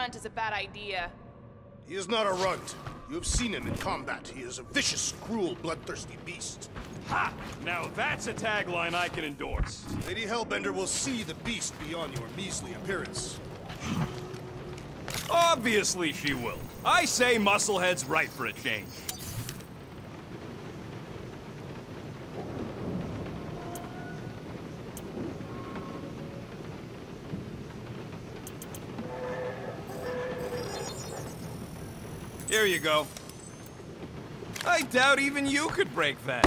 runt is a bad idea. He is not a runt. You have seen him in combat. He is a vicious, cruel, bloodthirsty beast. Ha! Now that's a tagline I can endorse. Lady Hellbender will see the beast beyond your measly appearance. Obviously she will. I say Musclehead's right for a change. Here you go. I doubt even you could break that.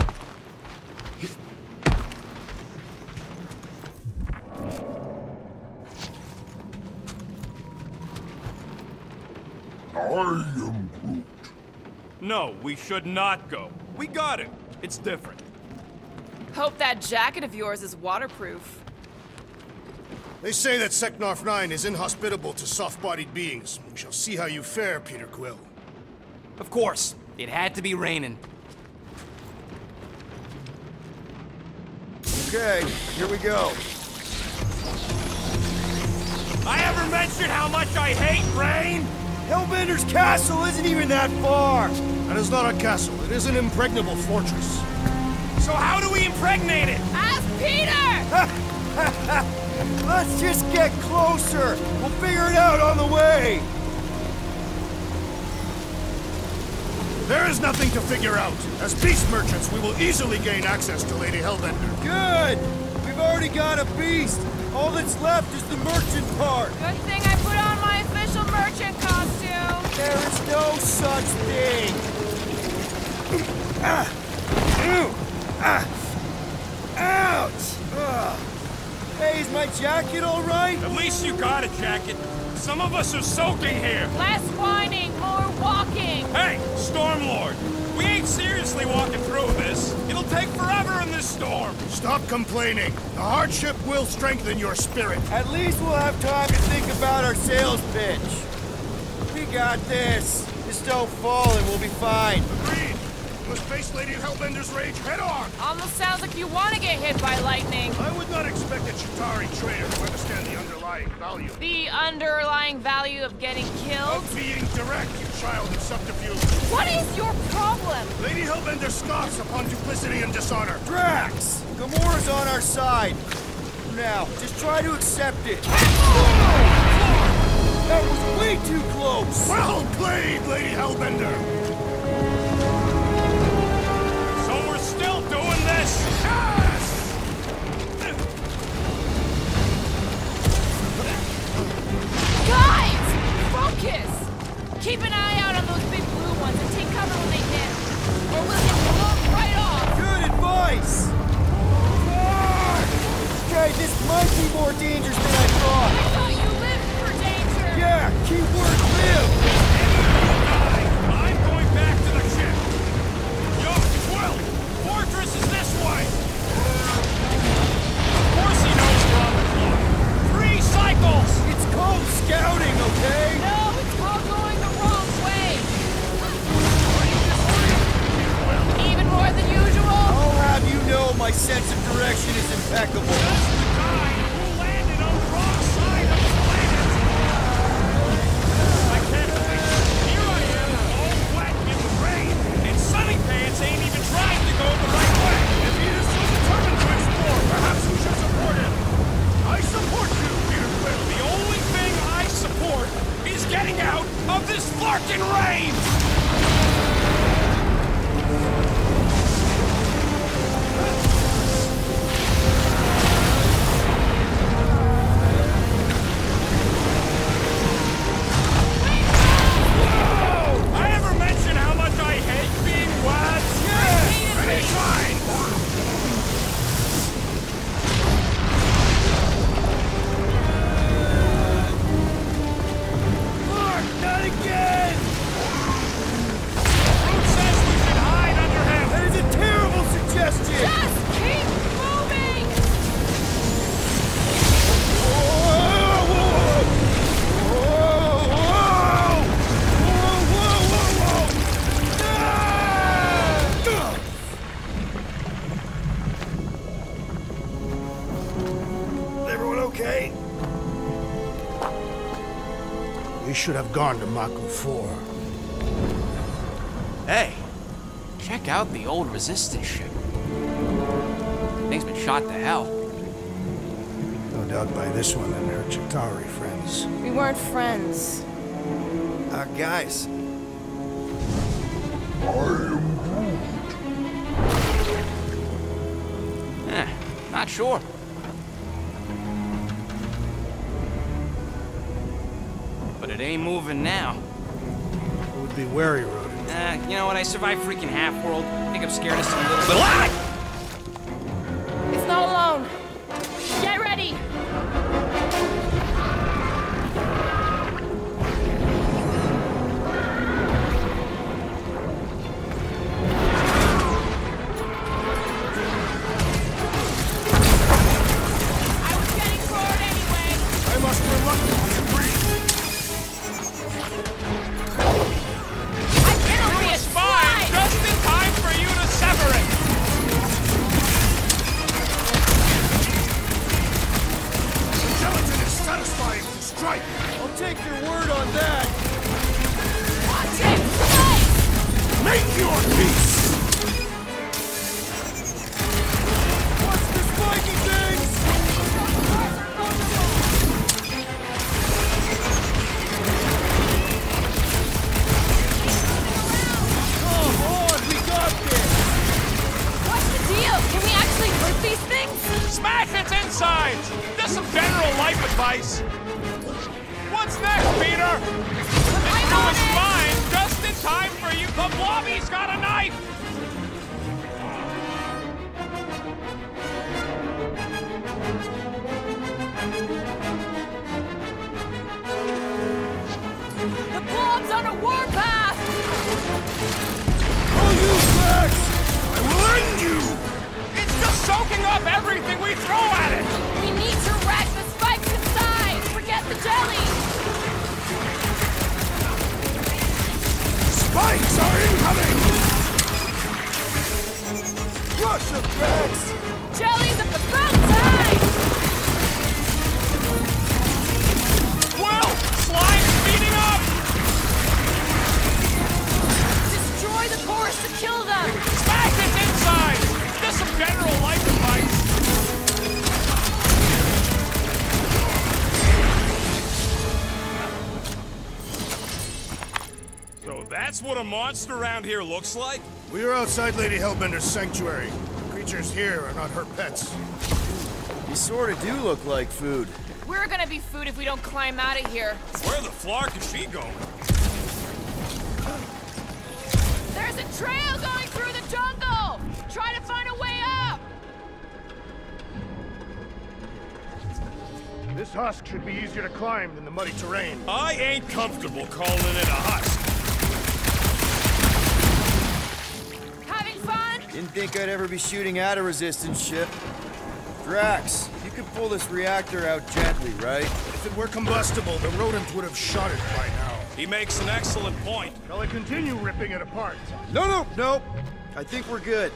I am Groot. No, we should not go. We got it. It's different. Hope that jacket of yours is waterproof. They say that Seknarf 9 is inhospitable to soft-bodied beings. We shall see how you fare, Peter Quill. Of course. It had to be raining. Okay, here we go. I ever mentioned how much I hate rain? Hellbender's castle isn't even that far! That is not a castle. It is an impregnable fortress. So how do we impregnate it? Ask Peter! Let's just get closer! We'll figure it out on the way! There is nothing to figure out. As beast merchants, we will easily gain access to Lady Hellbender. Good! We've already got a beast! All that's left is the merchant part! Good thing I put on my official merchant costume. There is no such thing! Ouch! Ugh. Hey, is my jacket all right? At least you got a jacket. Some of us are soaking here. Less whining, more walking. Hey, Stormlord! We ain't seriously walking through this. It'll take forever in this storm. Stop complaining. The hardship will strengthen your spirit. At least we'll have time to think about our sales pitch. We got this. Just don't fall and we'll be fine. Agreed. You must face Lady Hellbender's rage head on. Almost sounds like you want to get hit by lightning. I would not expect a Chitauri trader to understand the underlying value. The underlying value of getting killed? Of being direct, you child of subterfuge. What is your problem? Lady Hellbender scoffs upon duplicity and dishonor. Drax! Gamora's on our side. Now, just try to accept it. That was way too close! Well played, Lady Hellbender! So we're still doing this? Yes! Guys! Focus! Keep an eye out on those big blue ones and take cover when they hit. Or we'll get blown right off! Good advice! Okay, this might be more dangerous than I I thought. thought you lived for danger! Yeah, keyword live! I'm going back to the ship. Yo, Quill! Fortress is this way! Of course he knows we're on the clock. 3 cycles! It's called scouting, okay? No, it's all going the wrong way! Even more than usual? I'll have you know my sense of direction is impeccable. That's the guy who landed on the wrong side of the planet! I can't believe it. Here I am, all wet in the rain, and Sunny Pants ain't even trying to go the right way! If he is so determined to explore, perhaps we should support him! I support you, Peter Quill! The only thing I support is getting out of this flarkin' rain! I ever mention how much I hate being wet? Yes! Anytime! Mark, not again! Groot says we should hide under We should have gone to Mako 4. Hey, check out the old Resistance ship. Thing's been shot to hell. No doubt by this one and her Chitauri friends. We weren't friends. Guys. Not sure. But it ain't moving now. It would be wary, Rodent. You know what? I survived freaking Half-World. I think I'm scared of some little... But It's not alone. Get ready! I was getting forward anyway. I must reluctantly agree. It'll be a Fine, slide! just in time for you to sever it! The gelatin is satisfying to strike. I'll take your word on that. Watch it! Slide! Make your peace! What's the spiky things? Come on, we got this. What's the deal? Can we actually hurt these things? Smash its insides! Just some general life advice. What's next, Peter? This room is fine, just in time for you. The Blobby's got a knife! The blob's on a warpath! I'll use Rex. I will end you! It's just soaking up everything we throw at it! We need to wreck the spikes inside! Forget the jelly! Spikes are incoming! Rush of Rex. Jelly's at the front time! Well, slime's speeding up! Destroy the cores to kill them! Smash its insides! Just some general life advice. So that's what a monster around here looks like? We are outside Lady Hellbender's sanctuary. Creatures here are not her pets. You sort of do look like food. We're gonna be food if we don't climb out of here. Where the flark is she going? There's a trail going through the jungle! Try to find a way up! This husk should be easier to climb than the muddy terrain. I ain't comfortable calling it a husk. Having fun? Didn't think I'd ever be shooting at a Resistance ship. Drax, you could pull this reactor out gently, right? If it were combustible, the rodent would have shot it by now. He makes an excellent point. Shall I continue ripping it apart? No. I think we're good.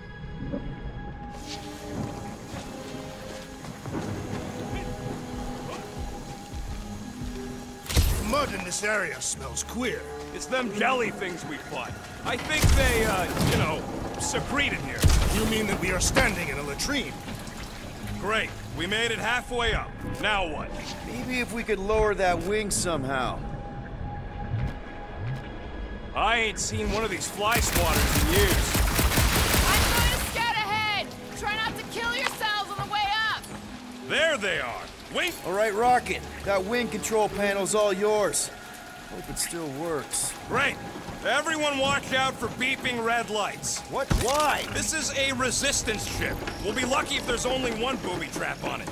The mud in this area smells queer. It's them jelly things we fought. I think they, secrete in here. You mean that we are standing in a latrine? Great. We made it halfway up. Now what? Maybe if we could lower that wing somehow. I ain't seen one of these fly swatters in years. I'm going to scout ahead! Try not to kill yourselves on the way up! There they are. Wink. All right, Rocket. That wing control panel's all yours. Hope it still works. Great. Everyone watch out for beeping red lights. What? Why? This is a Resistance ship. We'll be lucky if there's only one booby trap on it.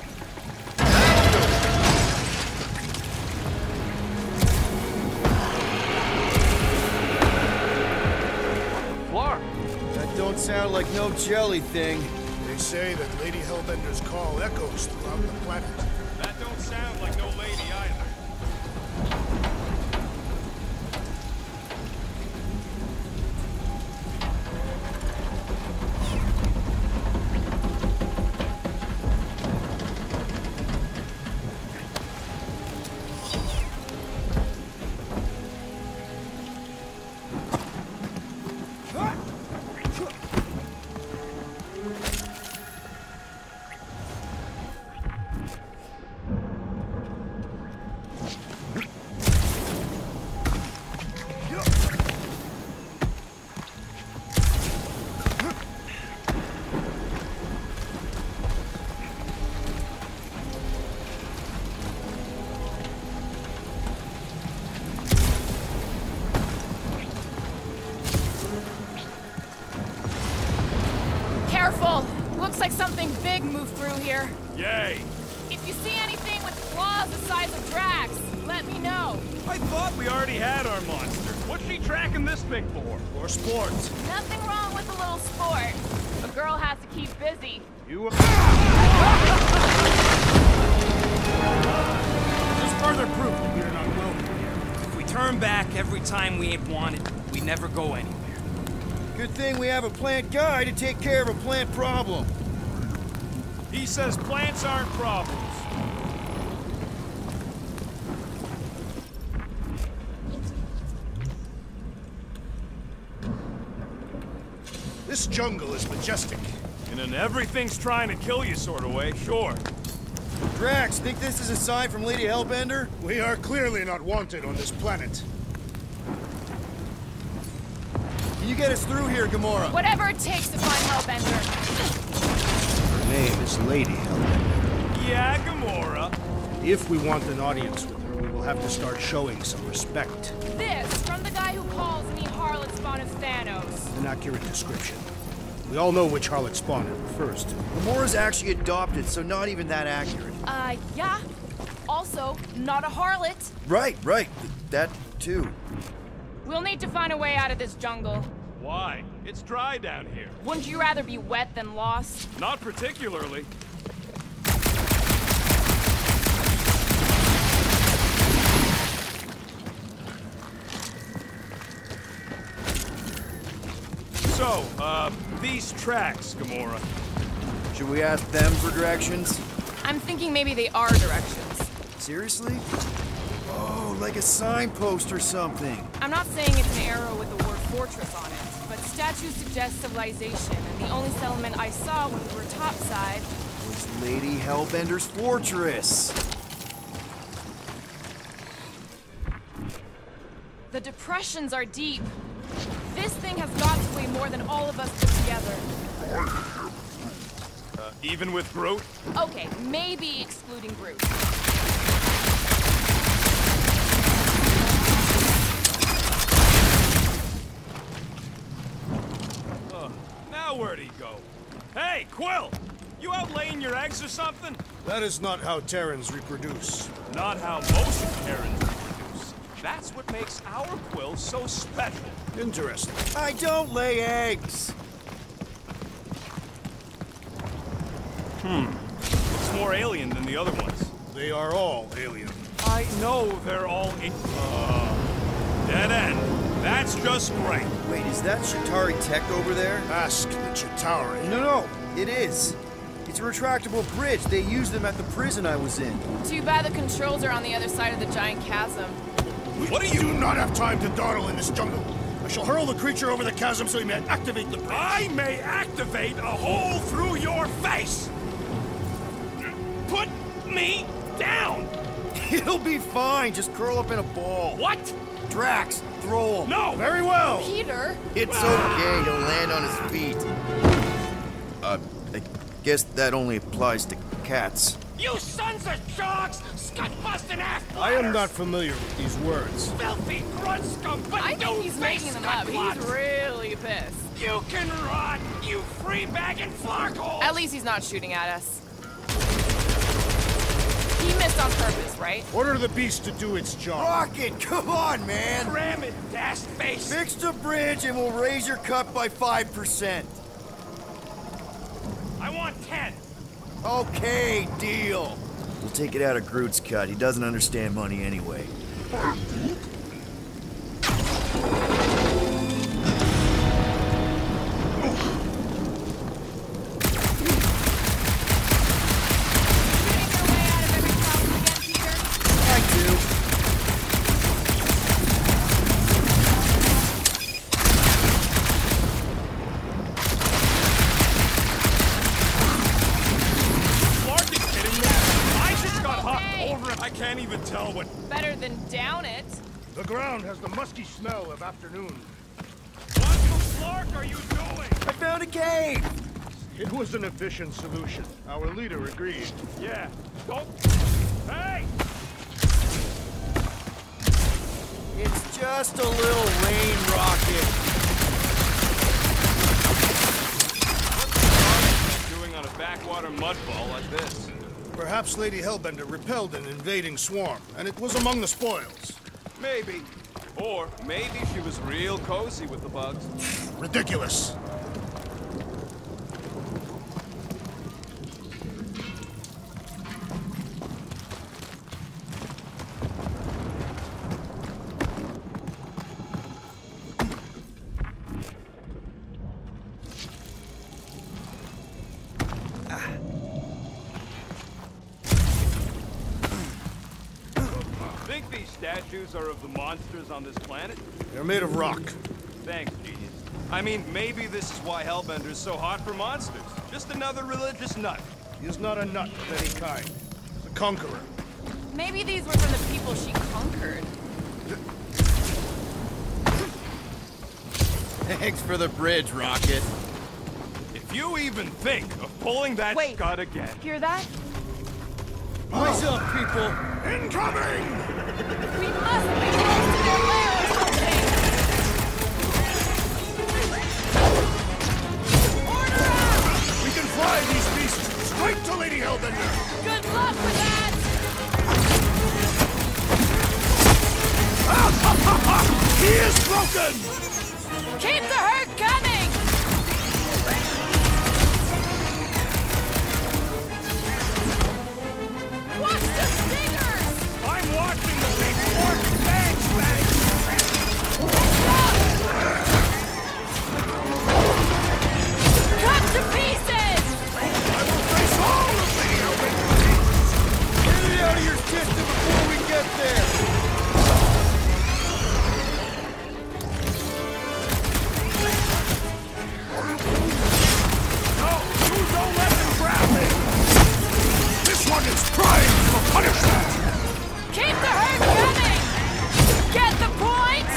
Flark. That don't sound like no jelly thing. They say that Lady Hellbender's call echoes throughout the planet. That don't sound like no lady either. Looks like something big moved through here. Yay! If you see anything with claws the size of Drax, let me know. I thought we already had our monster. What's she tracking this thing for? For sport. Nothing wrong with a little sport. A girl has to keep busy. You... Just further proof that we're not welcome here. If we turn back every time we ain't wanted, we never go anywhere. Good thing we have a plant guy to take care of a plant problem. He says plants aren't problems. This jungle is majestic. In an everything's trying to kill you sort of way, sure. Drax, think this is a sign from Lady Hellbender? We are clearly not wanted on this planet. Can you get us through here, Gamora? Whatever it takes to find Hellbender. Her name is Lady Hellbender. Yeah, Gamora. If we want an audience with her, we will have to start showing some respect. This from the guy who calls me harlot spawn of Thanos. An accurate description. We all know which harlot spawned it first. Gamora's actually adopted, so not even that accurate. Yeah. Also, not a harlot. Right. That too. We'll need to find a way out of this jungle. Why? It's dry down here. Wouldn't you rather be wet than lost? Not particularly. So, these tracks, Gamora. Should we ask them for directions? I'm thinking maybe they are directions. Seriously? Oh, like a signpost or something. I'm not saying it's an arrow with the word fortress on it, but statues suggest civilization, and the only settlement I saw when we were topside Was Lady Hellbender's fortress. The depressions are deep. This thing has got to weigh more than all of us put together. Even with Groot? Okay, maybe excluding Groot. Now where'd he go? Hey, Quill! You out laying your eggs or something? That is not how Terrans reproduce. Not how most Terrans reproduce. That's what makes our Quill so special. Interesting. I don't lay eggs. Looks more alien than the other ones. They are all alien. I know they're all dead end. That's just great. Wait, is that Chitauri tech over there? Ask the Chitauri. No, it is. It's a retractable bridge. They used them at the prison I was in. Too bad the controls are on the other side of the giant chasm. What are you... do not have time to dawdle in this jungle. I shall hurl the creature over the chasm so he may activate the bridge. I may activate a hole through your face! Put me down! It'll be fine. Just curl up in a ball. What? Drax, throw him. No! Very well. Peter? It's okay. He'll land on his feet. I guess that only applies to cats. You sons of dogs! Scut-busting ass I am not familiar with these words. filthy grunt scum, but I think he's making them up. He's really pissed. You can rot, you free-bagging flarkhole! At least he's not shooting at us. He missed on purpose, right? Order the beast to do its job. Rocket, come on, man. Ram it, dash face! Fix the bridge and we'll raise your cut by 5%. I want 10! Okay, deal. We'll take it out of Groot's cut. He doesn't understand money anyway. I do. Clark is kidding me! I just got hot Okay. over it! I can't even tell what... Better than down it. The ground has the musky smell of afternoon. What the Clark are you doing? I found a cave. It was an efficient solution. Our leader agreed. Yeah, don't... Hey! It's just a little rain rocket. What's doing on a backwater mudfall like this. Perhaps Lady Hellbender repelled an invading swarm, and it was among the spoils. Maybe. Or maybe she was real cozy with the bugs. Ridiculous. Think these statues are of the monsters on this planet? They're made of rock. Thanks, genius. I mean, maybe this is why Hellbender's so hot for monsters. Just another religious nut. He is not a nut of any kind. He's a conqueror. Maybe these were from the people she conquered. Thanks for the bridge, Rocket. If you even think of pulling that Wait. scud again. Hear that? Rise up, people! Incoming! We must be close to their lair or something! Order up! We can fly these beasts straight to Lady Hellbender! Good luck with that! He is broken! Keep the herd coming! Watch the stingers! I'm watching the big fork! Thanks, thanks! Cut to pieces! I will face all of Lady Hellbender! Get it out of your system before we get there! No! You don't let them grab me! This one is crying for punishment! Keep the herd coming! Get the point?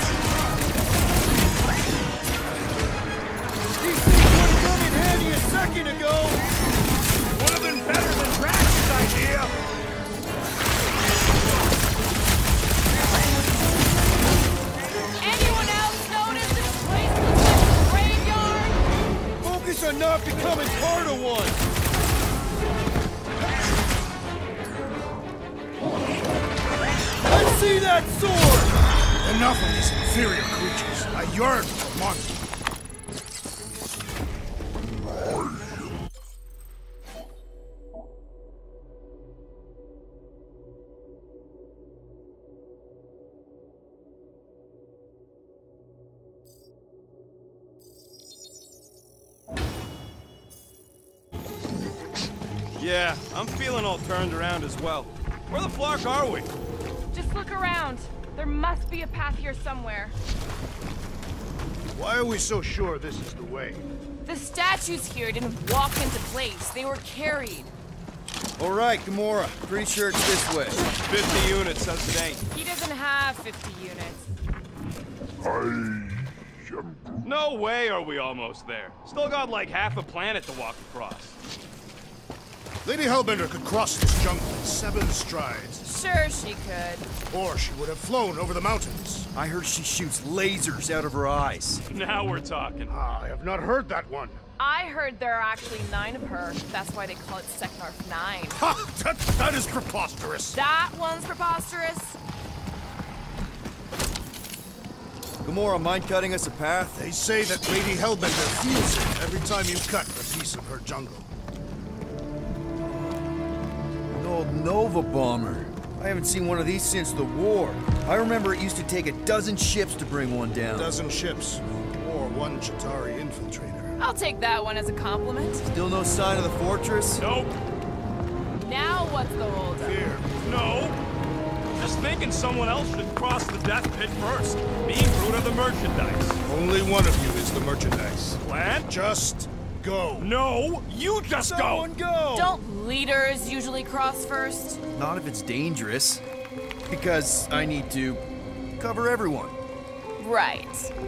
These things would have come in handy a second ago! Would have been better than Drax's idea! Anyone else notice this place looks like a graveyard? Focus on not becoming part of one! Let's see that sword! Enough of these inferior creatures. I yearn for monsters. Yeah, I'm feeling all turned around as well. Where the flark are we? Just look around. There must be a path here somewhere. Why are we so sure this is the way? The statues here didn't walk into place. They were carried. Alright, Gamora. Pretty sure it's this way. 50 units says it ain't. He doesn't have 50 units. No way are we almost there. Still got like half a planet to walk across. Lady Hellbender could cross this jungle in 7 strides. Sure she could. Or she would have flown over the mountains. I heard she shoots lasers out of her eyes. Now we're talking. I have not heard that one. I heard there are actually 9 of her. That's why they call it Seknarf 9. Ha! That is preposterous. That one's preposterous. Gamora, mind cutting us a path? They say that Lady Hellbender feels it every time you cut a piece of her jungle. An old Nova bomber. I haven't seen one of these since the war. I remember it used to take a dozen ships to bring one down. A dozen ships, or 1 Chitauri infiltrator. I'll take that one as a compliment. Still no sign of the fortress? Nope. Now what's the holdup? Here. No. Just thinking someone else should cross the death pit first. Me and Groot are the merchandise. Only one of you is the merchandise. Plan? Just go. No, you just Someone go! Don't leaders usually cross first? Not if it's dangerous. Because I need to cover everyone. Right.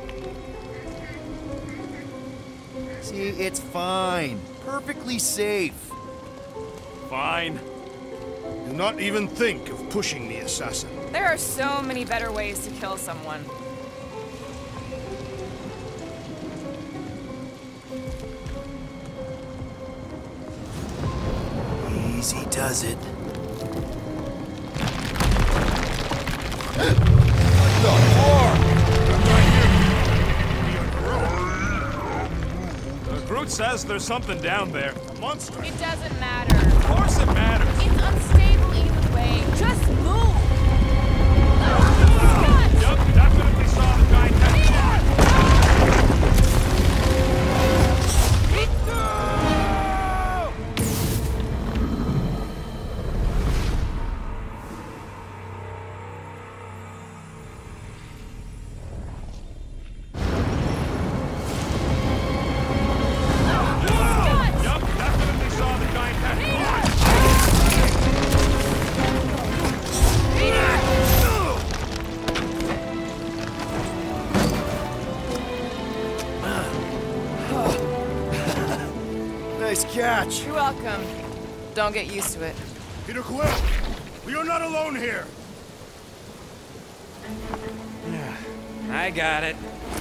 See, it's fine. Perfectly safe. Fine. Do not even think of pushing the assassin. There are so many better ways to kill someone. Easy does it. Groot says there's something down there. A monster. It doesn't matter. Of course it matters. It's unstable either way. Just move! Yup, definitely saw the giant head. Yup, definitely saw the giant head. Nice catch. You're welcome. Don't get used to it. Peter Quill, we are not alone here. I got it.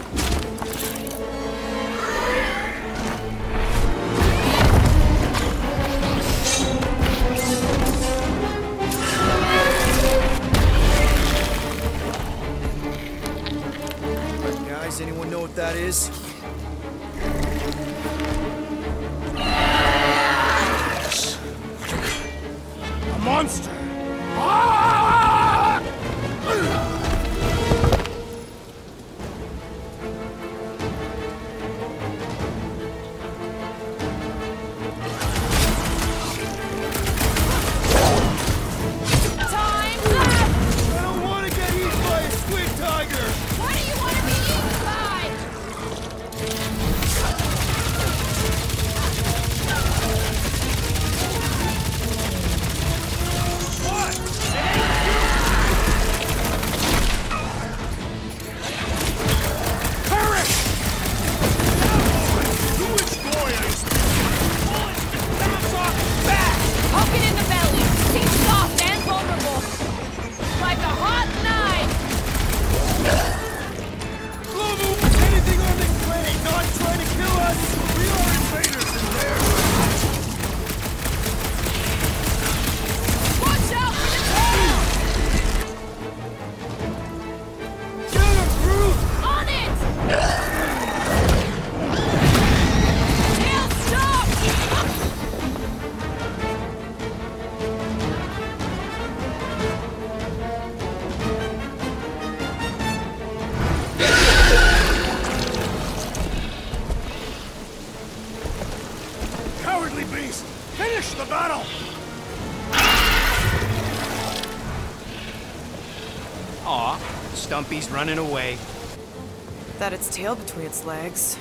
Guys, anyone know what that is? A monster. Time's up! I don't want to get eaten by a squid tiger! What do you want to be eaten by? Poke it in the belly. Seems soft and vulnerable. Like a hot knife. Anything on this planet not trying to kill us? We are invaders in there! Watch out for the tail! Get him, Groot! On it! Tail, stop! Cowardly beast! Finish the battle! Aw, Stumpy's running away. That its tail between its legs.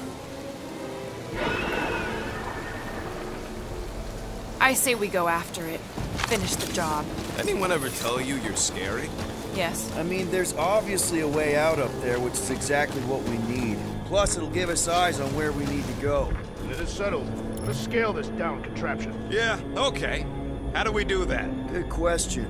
I say we go after it. Finish the job. Anyone ever tell you you're scary? Yes. I mean, there's obviously a way out up there, which is exactly what we need. Plus, it'll give us eyes on where we need to go. And it is settled. Let us scale this down contraption. Yeah, okay. How do we do that? Good question.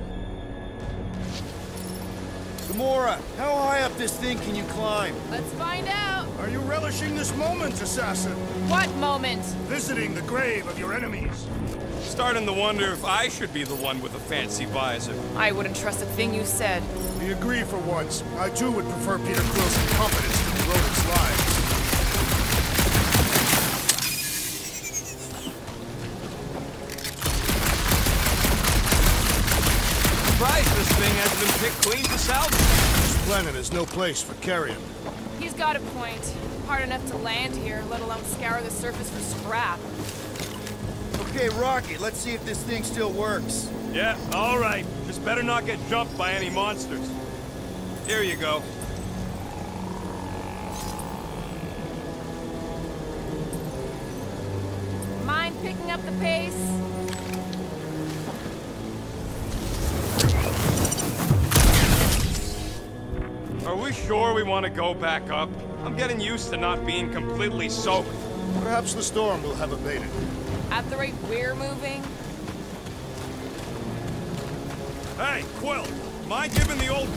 Gamora, how high up this thing can you climb? Let's find out. Are you relishing this moment, assassin? What moment? Visiting the grave of your enemies. Starting to wonder if I should be the one with a fancy visor. I wouldn't trust a thing you said. We agree for once. I too would prefer Peter Quill's incompetence to the rodent's lives. Surprised this thing hasn't been picked clean to salvage. This planet is no place for carrion. He's got a point. Hard enough to land here, let alone scour the surface for scrap. Okay, Rocket, let's see if this thing still works. Yeah, all right. Just better not get jumped by any monsters. Here you go. Mind picking up the pace? Are we sure we want to go back up? I'm getting used to not being completely soaked. Perhaps the storm will have abated. At the rate we're moving? Hey, Quill, mind giving the old...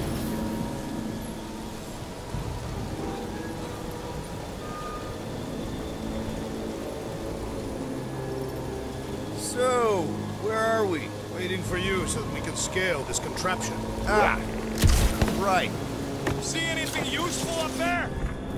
So, Where are we? Waiting for you so that we can scale this contraption. Ah, right. See anything useful up there?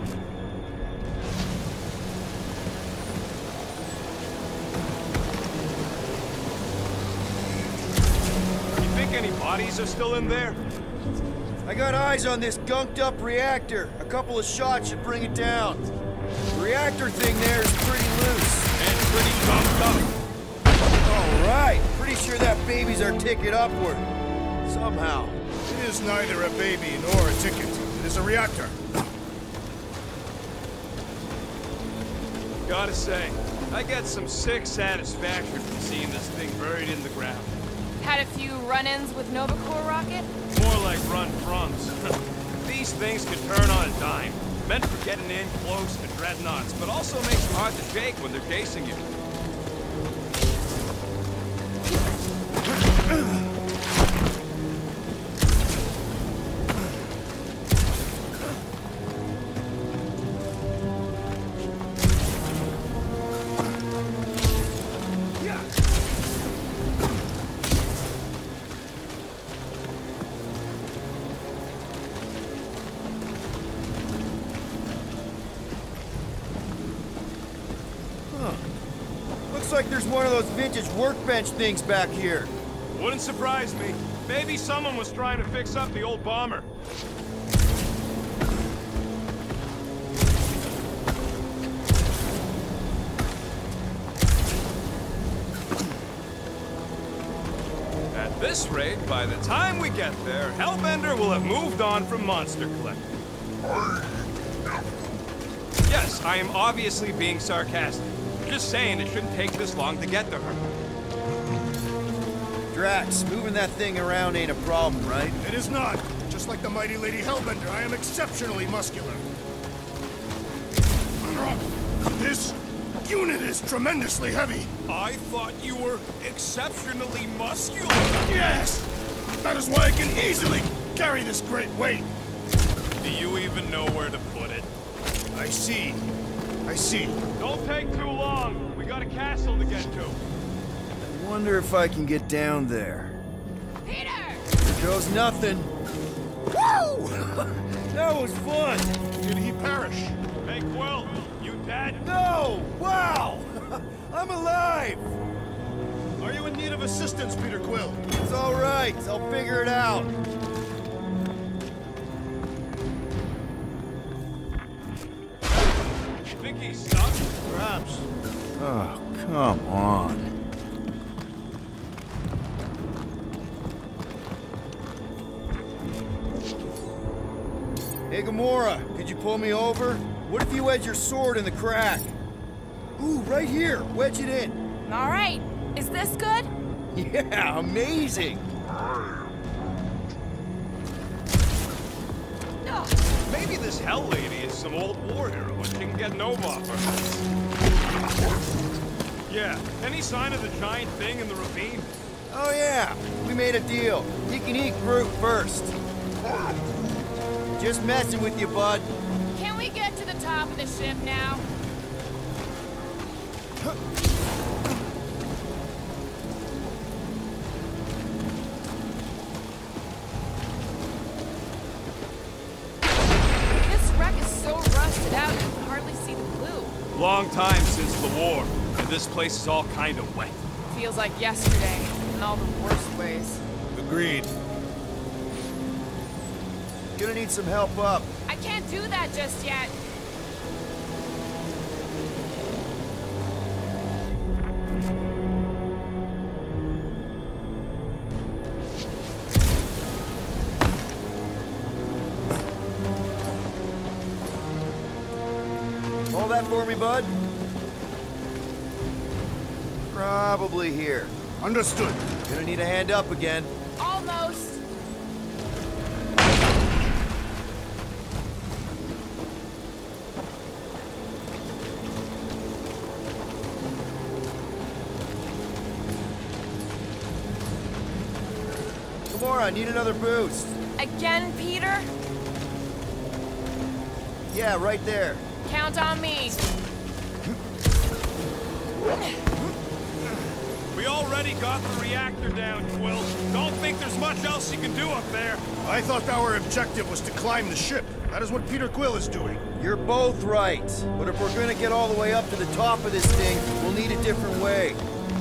You think any bodies are still in there? I got eyes on this gunked-up reactor. A couple of shots should bring it down. The reactor thing there is pretty loose. And pretty bumped up. All right. Pretty sure that baby's our ticket upward. Somehow. It is neither a baby nor a ticket. It is a reactor. Gotta say, I get some sick satisfaction from seeing this thing buried in the ground. Had a few run-ins with Nova Corps rocket? More like run-froms. These things can turn on a dime. Meant for getting in close to dreadnoughts, but also makes them hard to shake when they're chasing you. Looks like there's one of those vintage workbench things back here. Wouldn't surprise me. Maybe someone was trying to fix up the old bomber. At this rate, by the time we get there, Hellbender will have moved on from Monster Collecting. Yes, I am obviously being sarcastic. Just saying it shouldn't take this long to get to her. Drax, moving that thing around ain't a problem, right? It is not. Just like the mighty Lady Hellbender, I am exceptionally muscular. This unit is tremendously heavy. I thought you were exceptionally muscular. Yes! That is why I can easily carry this great weight. Do you even know where to put it? I see. I see. Don't take too long. We got a castle to get to. I wonder if I can get down there. Peter! Here goes nothing. Woo! That was fun! Did he perish? Hey, Quill, you dead? No! Wow! I'm alive! Are you in need of assistance, Peter Quill? It's all right. I'll figure it out. Think he's stuck? Perhaps. Oh, come on. Hey, Gamora, could you pull me over? What if you wedge your sword in the crack? Ooh, right here. Wedge it in. All right. Is this good? Yeah, amazing. Ugh. Maybe this Hell Lady is some old war hero and she can get Nova off her. Yeah, any sign of the giant thing in the ravine? Oh, yeah. We made a deal. You can eat Groot first. Just messing with you, bud. Can we get to the top of the ship now? This wreck is so rusted out you can hardly see the blue. Long time since the war, and this place is all kind of wet. Feels like yesterday, in all the worst ways. Agreed. Gonna need some help up. I can't do that just yet. Hold that for me, bud. Probably here. Understood. Gonna need a hand up again. Almost. Gamora, need another boost. Again, Peter? Yeah, right there. Count on me. We already got the reactor down, Quill. Don't think there's much else you can do up there. I thought our objective was to climb the ship. That is what Peter Quill is doing. You're both right. But if we're gonna get all the way up to the top of this thing, we'll need a different way.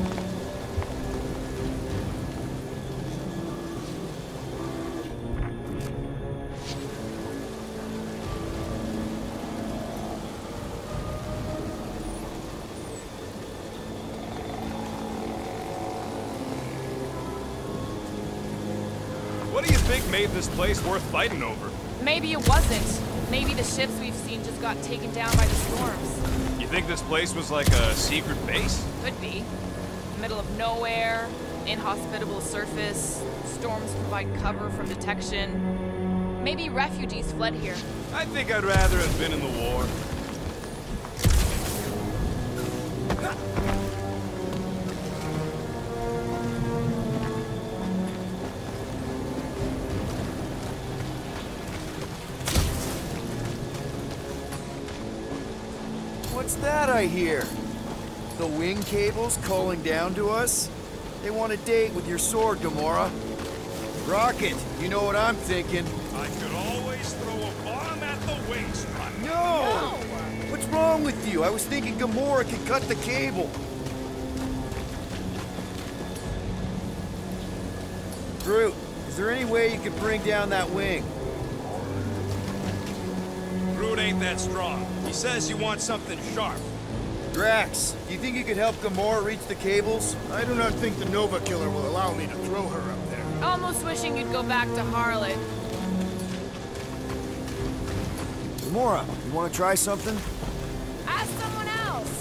What do you think made this place worth fighting over? Maybe it wasn't. Maybe the ships we've seen just got taken down by the storms. You think this place was like a secret base? Could be. Middle of nowhere, inhospitable surface, storms provide cover from detection. Maybe refugees fled here. I think I'd rather have been in the war. What's that I hear? The wing cables calling down to us? They want a date with your sword, Gamora. Rocket, you know what I'm thinking. I could always throw a bomb at the wing strut. No! What's wrong with you? I was thinking Gamora could cut the cable. Groot, is there any way you could bring down that wing? Groot ain't that strong. He says you want something sharp. Drax, do you think you could help Gamora reach the cables? I do not think the Nova Killer will allow me to throw her up there. Almost wishing you'd go back to Harlot. Gamora, you want to try something? Ask someone else.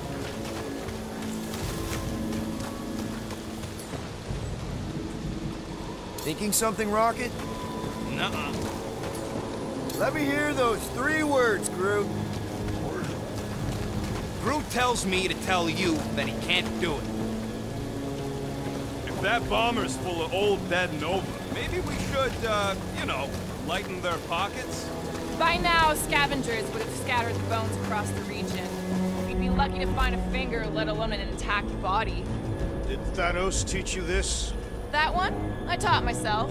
Thinking something, Rocket? Nuh-uh. Let me hear those 3 words, Groot. Groot tells me to tell you that he can't do it. If that bomber's full of old dead Nova, maybe we should, you know, lighten their pockets? By now, scavengers would have scattered the bones across the region. We'd be lucky to find a finger, let alone an intact body. Did Thanos teach you this? That one? I taught myself.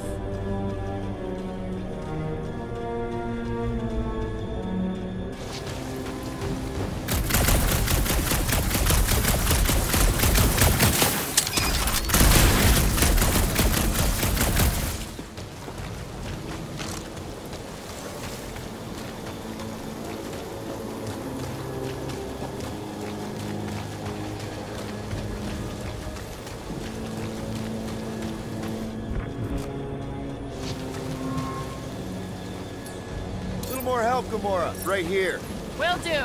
More help, Gamora. Right here. Will do.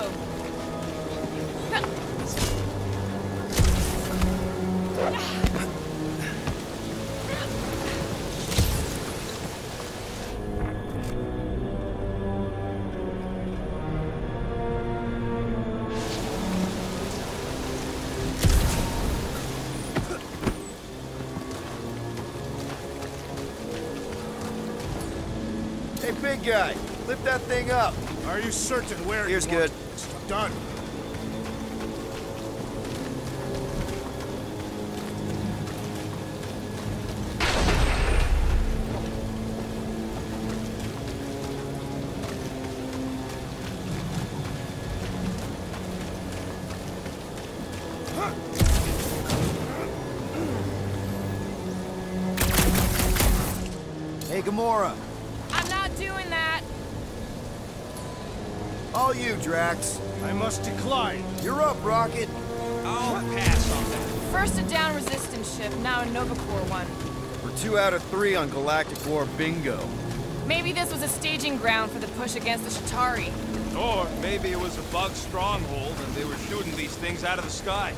Hey, big guy. Lift that thing up. Are you certain where Here's you want good. this done? Hey, Gamora. I'm not doing that. All you, Drax. I must decline. You're up, Rocket. I'll pass on that. First a down resistance ship, now a Nova Corps one. We're 2 out of 3 on Galactic War bingo. Maybe this was a staging ground for the push against the Chitauri. Or maybe it was a bug stronghold and they were shooting these things out of the sky.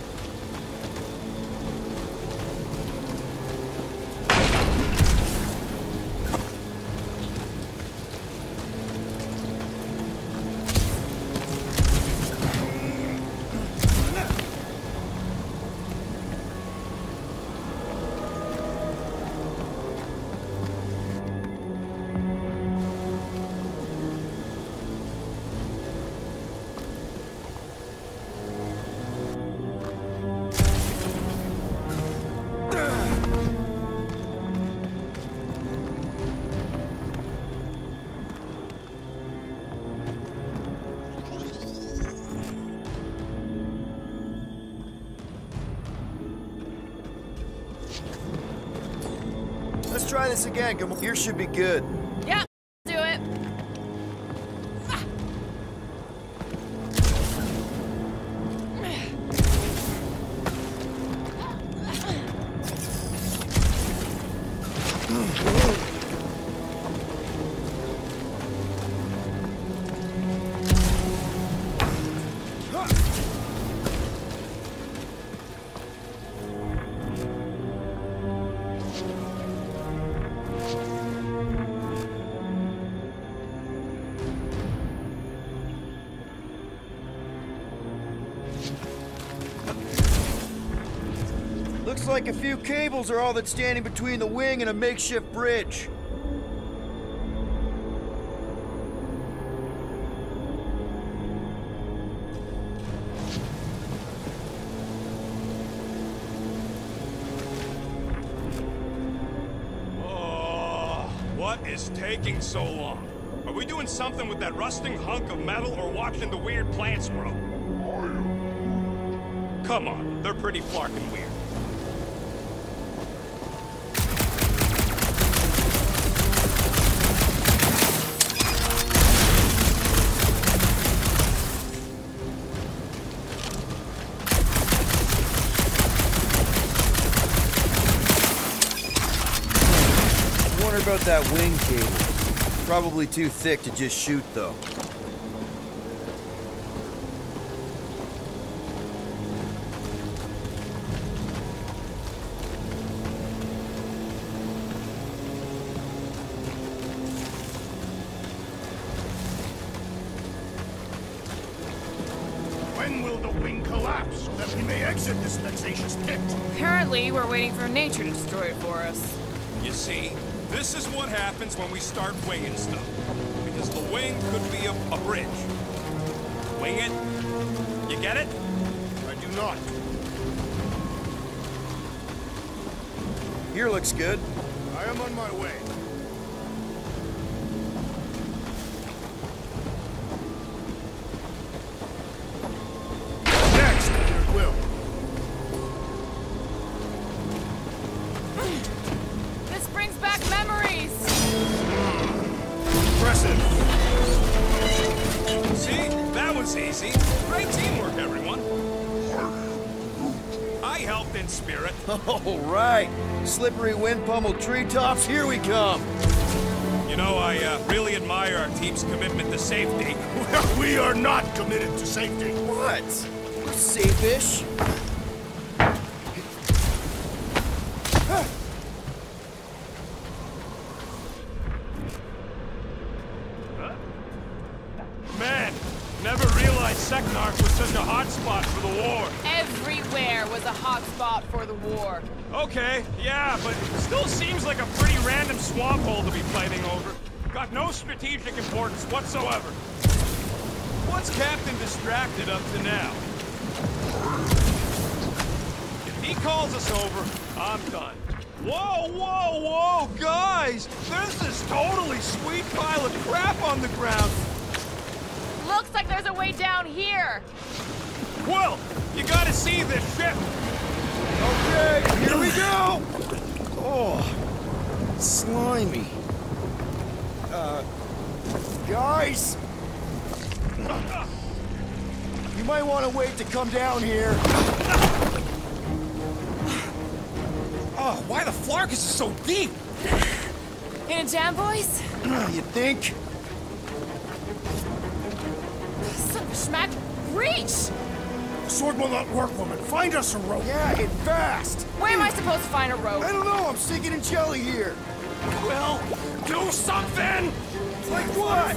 try this again. Yours should be good. Yep, do it. Looks like a few cables are all that's standing between the wing and a makeshift bridge. Oh, what is taking so long? Are we doing something with that rusting hunk of metal or watching the weird plants grow? Come on, they're pretty flarkin' weird. About that wing cable. Probably too thick to just shoot, though. When will the wing collapse so that we may exit this vexatious pit? Apparently, we're waiting for nature to destroy it for us. You see, this is what happens when we start winging stuff. Because the wing could be a bridge. Wing it. You get it? I do not. Here looks good. I am on my way. Next, Lord Will. This brings back memories! Impressive. See? That was easy. Great teamwork, everyone. I helped in spirit. All right. Slippery wind-pummeled treetops, here we come. You know, I really admire our team's commitment to safety. We are not committed to safety. What? We're safe-ish. Man, never realized Seknarf was such a hot spot for the war. Everywhere was a hot spot for the war. Okay, yeah, but still seems like a pretty random swamp hole to be fighting over. Got no strategic importance whatsoever. What's Captain distracted up to now? If he calls us over, I'm done. Whoa, whoa, whoa, guys! There's this totally sweet pile of crap on the ground. Looks like there's a way down here. Quill, you gotta see this ship. Okay, here we go! Oh, slimy. Guys! You might want to wait to come down here. Oh, why the Flarkus is so deep? In a jam, boys? You think? Son of a schmack, reach! The sword will not work, woman. Find us a rope. Yeah, and fast! Where am I supposed to find a rope? I don't know, I'm sinking in jelly here. Well, do something! Like what?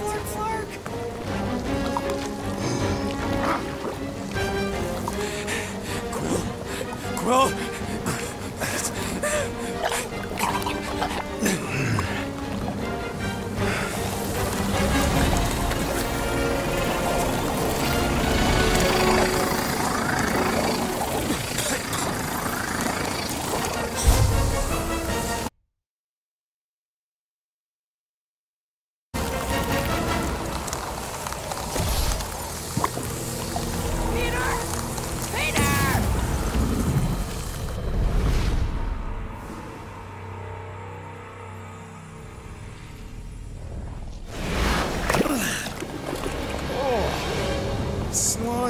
Quill,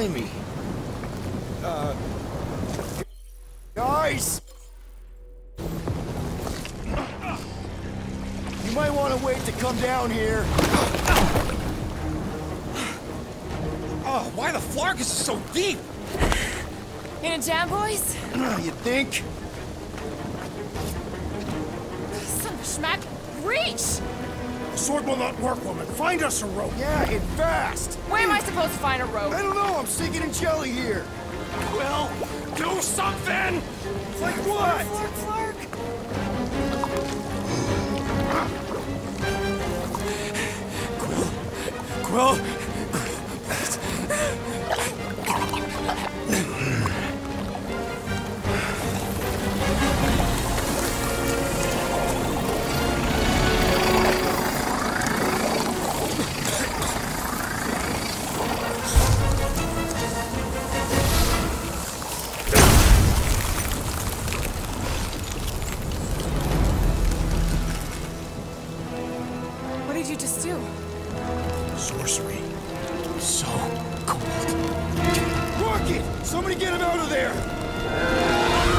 Blimey. Guys! You might want to wait to come down here. Oh, why the Flarkus is so deep? In a jam, boys? You think? Son of a schmack. Reach! The sword will not work, woman. Find us a rope. Yeah, and fast! Where am I supposed to find a rope? I don't know, I'm sinking in jelly here. Will, do something! Like what? Flark, Flark. Quill! What did you just do? Sorcery. So cold. Rocket! Somebody get him out of there!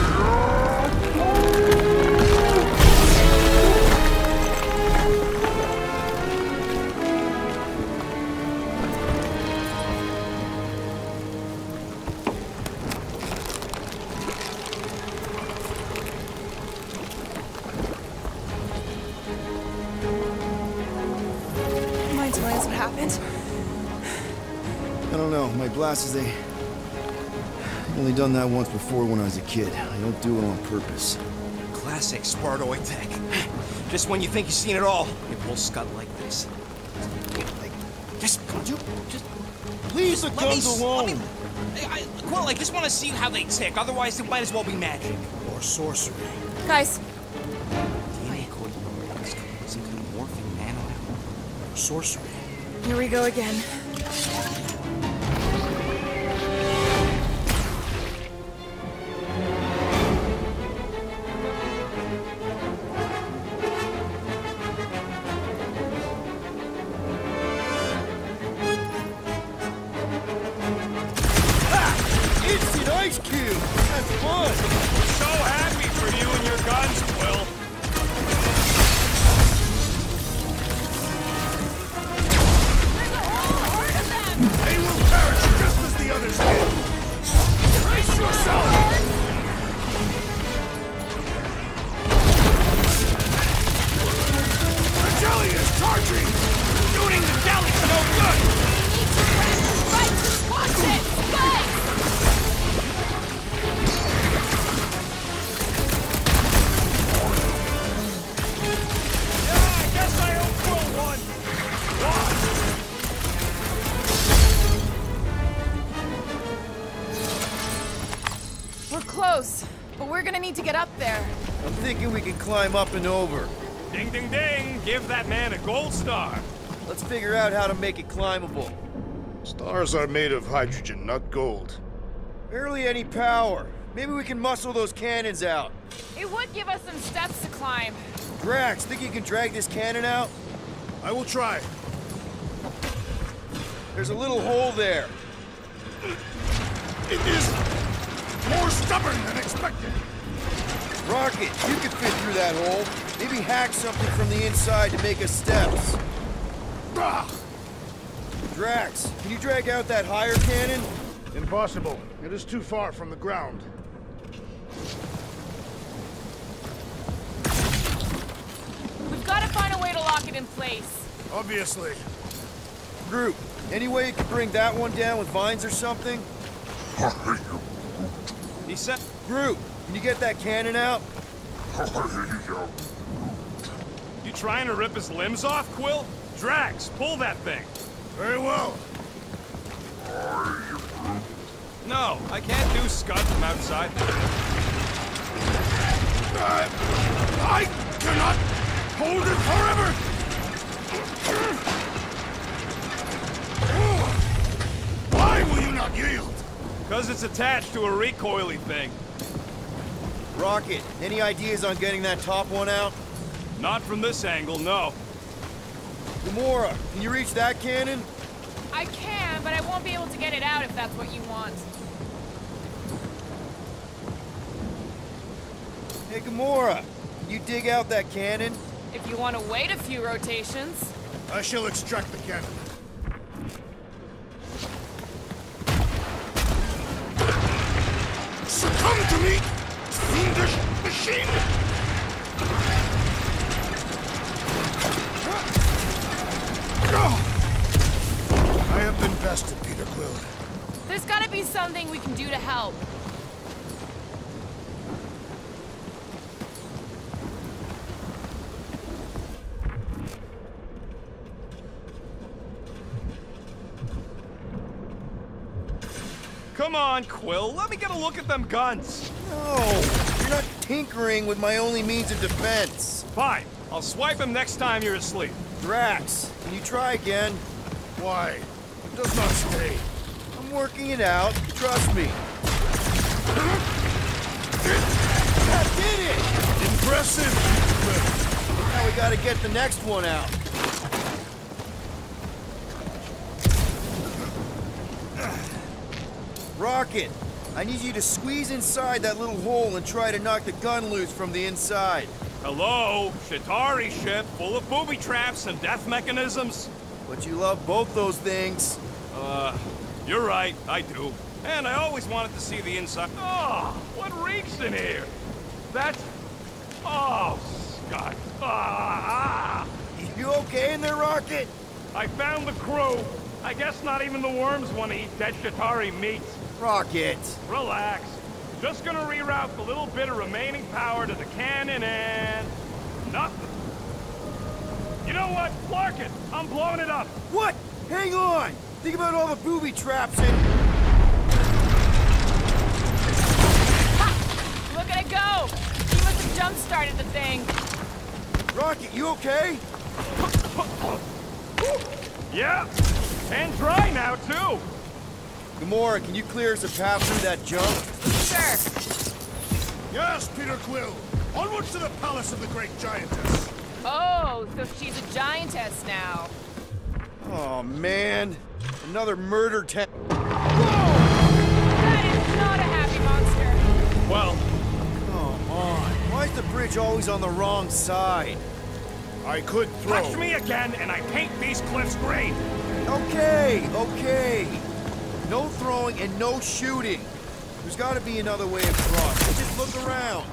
Mind telling us what happened? I don't know, my glasses, I've only done that once before when I was a kid. I don't do it on purpose. Classic Spartoid tech. Just when you think you've seen it all, you pull scut like this. Please, the guns alone! Quill, I just want to see how they tick. Otherwise, it might as well be magic. Or sorcery. Guys, DNA code. Some kind of morphing nano. Or sorcery. here we go again. Instant ice cube! That's fun! So happy for you and your guns, Will. They will perish just as the others did. Brace yourself! The jelly is charging! Shooting the jelly's no good! Right, watch it! Guys! Yeah, I guess I owe Quill one. We're close, but we're gonna need to get up there. I'm thinking we can climb up and over. Ding, ding, ding! Give that man a gold star. Let's figure out how to make it climbable. Stars are made of hydrogen, not gold. Barely any power. Maybe we can muscle those cannons out. It would give us some steps to climb. Drax, think you can drag this cannon out? I will try. There's a little hole there. It is more stubborn than expected. Rocket, you can fit through that hole. Maybe hack something from the inside to make us steps. Ah, Drax, can you drag out that higher cannon? impossible. It is too far from the ground. We've got to find a way to lock it in place. Obviously. Groot, any way you can bring that one down with vines or something? He said, Groot, can you get that cannon out? you trying to rip his limbs off, Quill? Drax, pull that thing. Very well. No, I can't do Scud from outside. I cannot hold it forever! Why will you not yield? Because it's attached to a recoily thing. Rocket, any ideas on getting that top one out? Not from this angle, no. Gamora, can you reach that cannon? I can, but I won't won't be able to get it out if that's what you want. Hey, Gamora, can you dig out that cannon? If you want to wait a few rotations. I shall extract the cannon. Succumb to me, fiendish machine! I have been bested, Peter Quill. There's gotta be something we can do to help. Come on, Quill. Let me get a look at them guns. No, you're not tinkering with my only means of defense. Fine. I'll swipe him next time you're asleep. Drax, can you try again? Why? It does not stay. I'm working it out. Trust me. That did it! Impressive, Peter Quill. Now we gotta get the next one out. Rocket, I need you to squeeze inside that little hole and try to knock the gun loose from the inside. Hello? Shatari ship full of booby traps and death mechanisms? But you love both those things. You're right. I do. And I always wanted to see the inside. Oh, what reeks in here? That's... Oh, Scott. Ah! You okay in there, Rocket? I found the crew. I guess not even the worms want to eat dead Shatari meat. Rocket. Relax. Just gonna reroute the little bit of remaining power to the cannon and... nothing. You know what? Clark it! I'm blowing it up! What? Hang on! Think about all the booby traps and... Ha! Look at it go! He must have jump-started the thing. Rocket, you okay? Yeah! And dry now, too! Gamora, can you clear us a path through that jump? Sure. Yes, Peter Quill. Onwards to the palace of the great giantess. Oh, so she's a giantess now. Oh, man. Another murder That is not a happy monster. Well, Come on. Why is the bridge always on the wrong side? I could throw. touch me again and I paint these cliffs green! Okay, okay. No throwing and no shooting. There's got to be another way across. Just look around.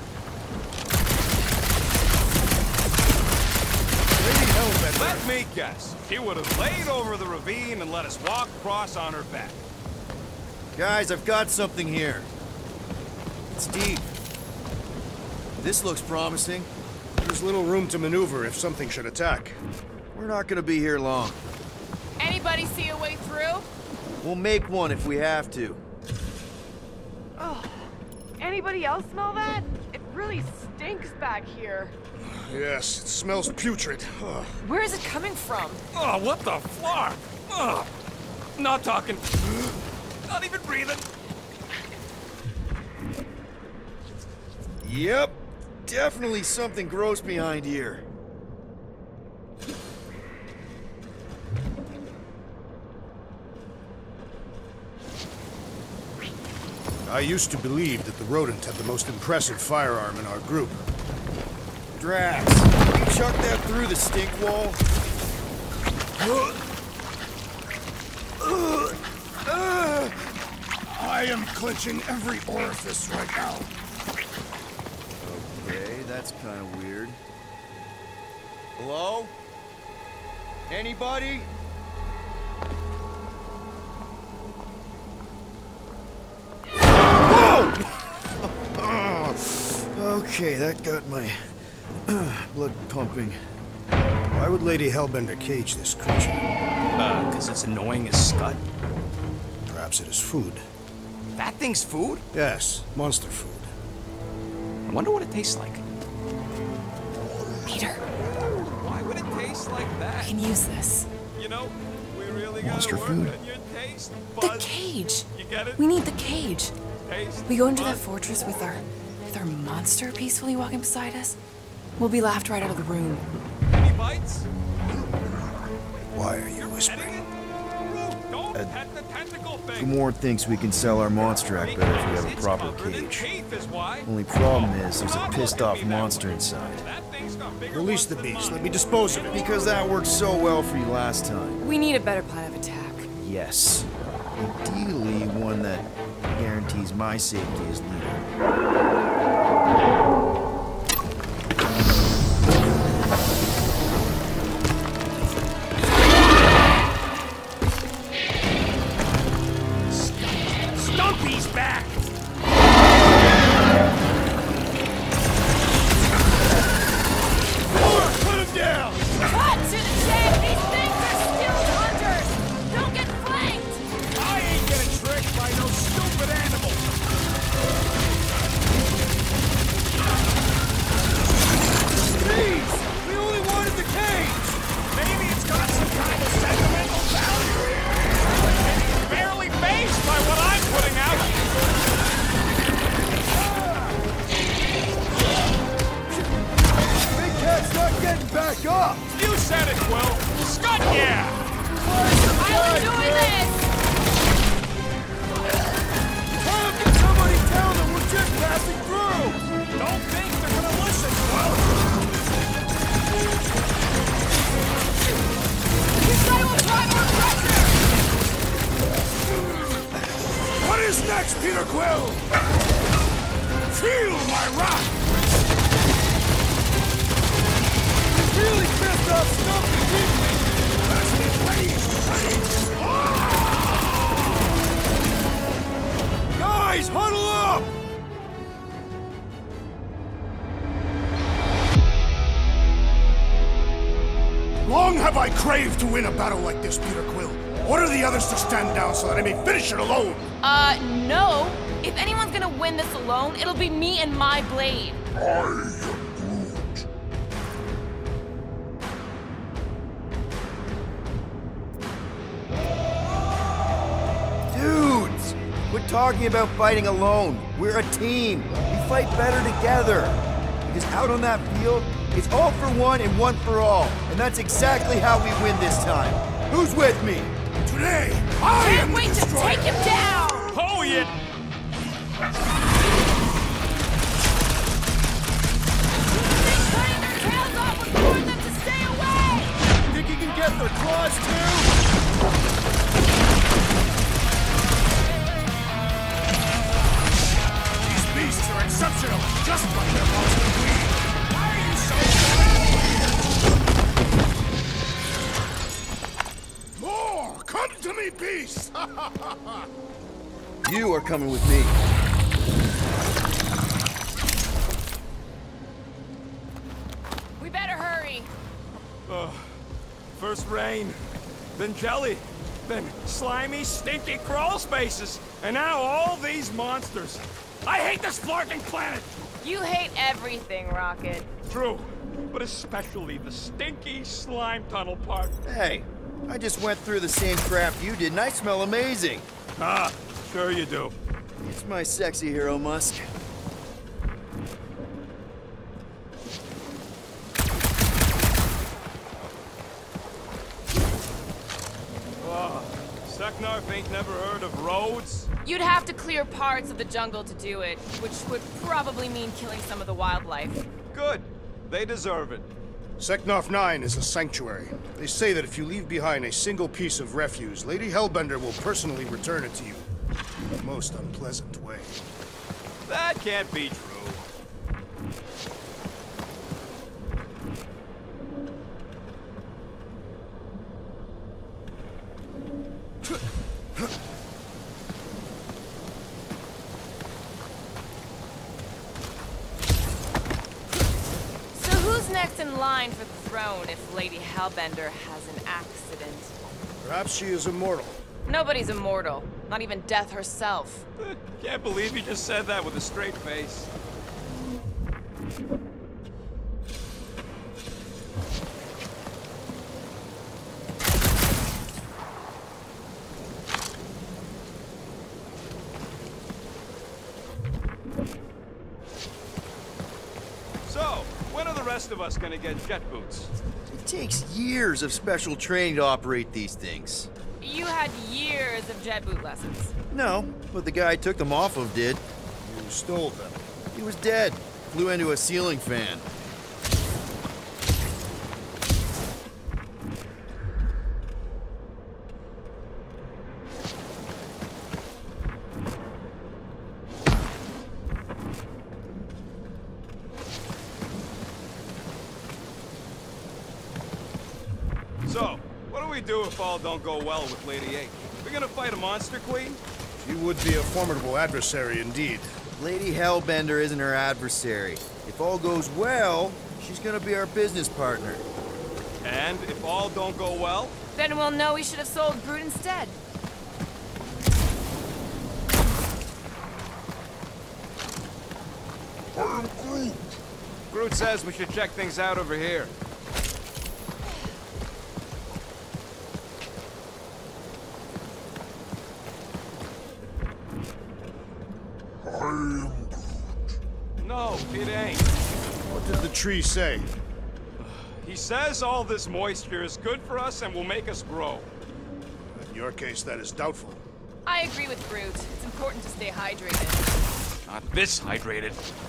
Lady Hellbender. Let me guess. She would have laid over the ravine and let us walk across on her back. Guys, I've got something here. It's deep. This looks promising. There's little room to maneuver if something should attack. We're not gonna be here long. Anybody see a way through? We'll make one if we have to. Oh, anybody else smell that? It really stinks back here. Yes, it smells putrid. Ugh. Where is it coming from? Oh, what the flark? Ugh. Not talking. Not even breathing. Yep. Definitely something gross behind here. I used to believe that the rodent had the most impressive firearm in our group. Drax, can you chuck that through the stink wall? I am clenching every orifice right now. Okay, that's kind of weird. Hello? Anybody? Okay, that got my blood pumping. Why would Lady Hellbender cage this creature? Because it's annoying as Scud. Perhaps it is food. That thing's food? Yes, monster food. I wonder what it tastes like. Peter, Why would it taste like I that? can use this. You know, we really gotta Monster work food. on your taste The buds. cage. You get it? We need the cage. Taste We go into that buds. fortress with our monster peacefully walking beside us. We'll be laughed right out of the room. Any bites? Why are you whispering? Anything? Root, don't Pet the tentacle thing. Gamorrean thinks we can sell our monster act better if we have a It's proper covered in cage. teeth is why. Only problem is there's a pissed off monster inside. That thing's got bigger Release the ones than beast. mine. Let me dispose of it. Because that worked so well for you last time. We need a better plan of attack. Yes. Ideally, one that guarantees my safety as leader. Stumpy's back! Put him down! Cut to the chase! These things are still hunters! Don't get flanked! I ain't getting tricked by no stupid animal! Please! We only wanted the cage! Maybe it's got some kind of sentimental value. It's barely phased by what I'm putting out. Big Cat's not getting back up! You said it, Quill. Scud, yeah! I'm doing this! Can somebody tell them we're just passing through? Don't think they're gonna listen, Quill. This guy will apply more pressure! What is next, Peter Quill? Feel my wrath! Really pissed off Stumpy, didn't we? Guys, huddle up! Long have I craved to win a battle like this, Peter Quill. Order the others to stand down so that I may finish it alone. No. If anyone's gonna win this alone, it'll be me and my blade. Dudes! Quit talking about fighting alone. We're a team. We fight better together. Because out on that field, it's all for one and one for all. And that's exactly how we win this time. Who's with me? Today, I am Can't the wait to destroyer. take him down! Oh, yeah! Think cutting their tails off would warn them to stay away! Think you can get their claws too? These beasts are exceptional, just like their monster queen. Why are you so More! Come to me, beast! You are coming with me. We better hurry. First rain, then jelly, then slimy, stinky crawl spaces, and now all these monsters. I hate this flarking planet! You hate everything, Rocket. True, but especially the stinky slime tunnel part. Hey, I just went through the same crap you did and I smell amazing. Ah, sure you do. It's my sexy hero, Musk. Seknarf ain't never heard of roads? You'd have to clear parts of the jungle to do it, which would probably mean killing some of the wildlife. Good. They deserve it. Seknarf 9 is a sanctuary. They say that if you leave behind a single piece of refuse, Lady Hellbender will personally return it to you. In a most unpleasant way. That can't be true. So who's next in line for the throne if Lady Hellbender has an accident? Perhaps she is immortal. Nobody's immortal. Not even death herself. Can't believe you just said that with a straight face. So, when are the rest of us gonna get jet boots? It takes years of special training to operate these things. You had years hours of jet boot lessons. No, but the guy I took them off of did. You stole them. He was dead. Flew into a ceiling fan. So, what do we do if all don't go well with Lady A? We're gonna fight a monster queen? She would be a formidable adversary indeed. Lady Hellbender isn't her adversary. If all goes well, she's gonna be our business partner. And if all don't go well? Then we'll know we should have sold Groot instead. Groot says we should check things out over here. No, it ain't. What did the tree say? He says all this moisture is good for us and will make us grow. In your case, that is doubtful. I agree with Groot. It's important to stay hydrated. Not this hydrated.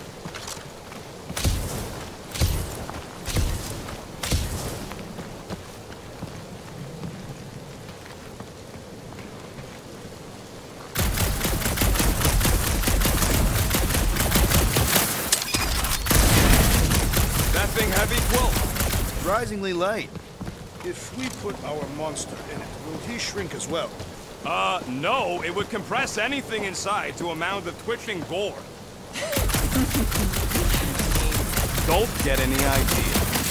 That thing heavy, Quill? Surprisingly light. If we put our monster in it, will he shrink as well? No. It would compress anything inside to a mound of twitching gore. Don't get any idea.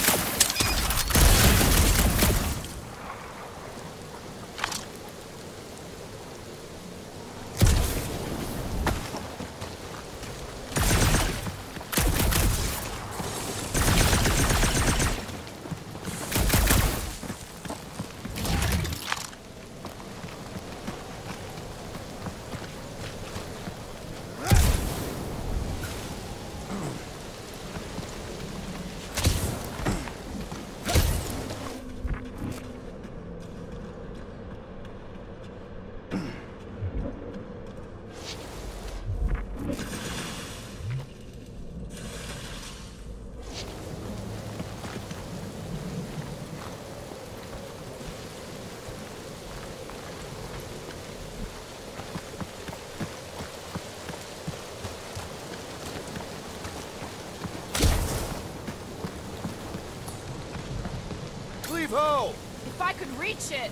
Leave ho! If I could reach it!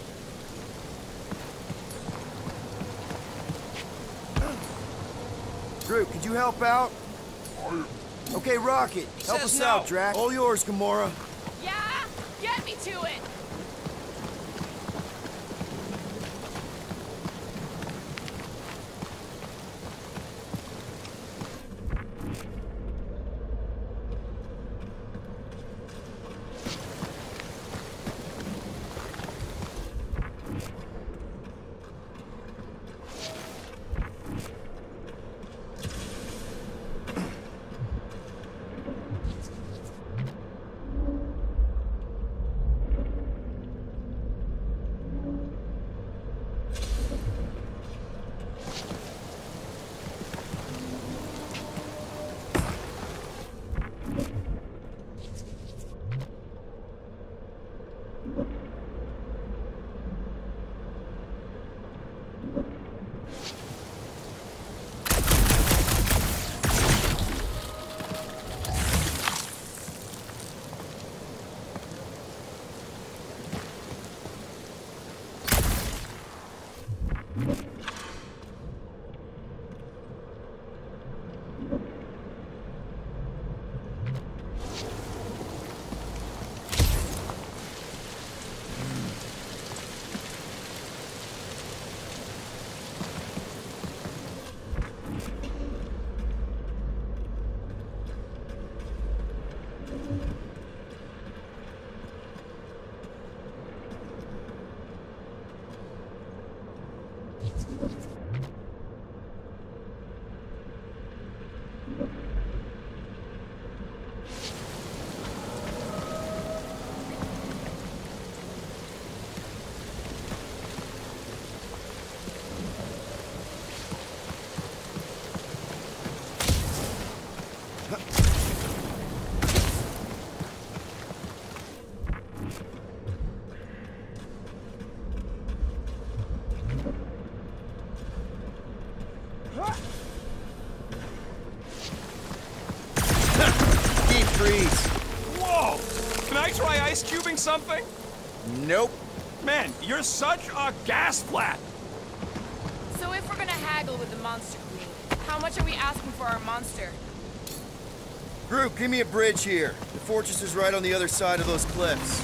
Groot, could you help out? Okay, Rocket, help says us no. out, Drac. All yours, Gamora. Yeah? Get me to it! I try ice cubing something? Nope. Man, you're such a gas flat. So if we're gonna haggle with the Monster Queen, how much are we asking for our monster? Group, give me a bridge here. The fortress is right on the other side of those cliffs.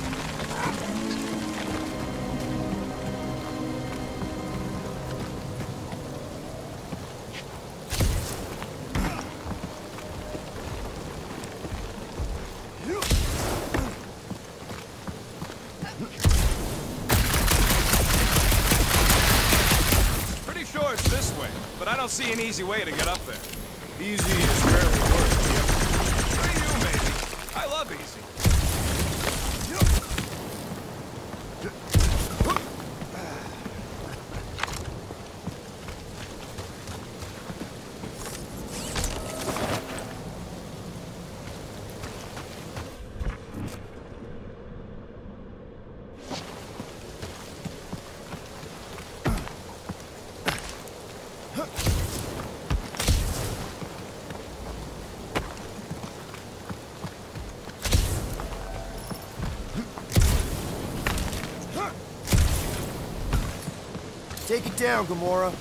Pretty sure it's this way, but I don't see an easy way to get up there. Easy is rarely worth For you, maybe. I love easy. Take it down, Gamora.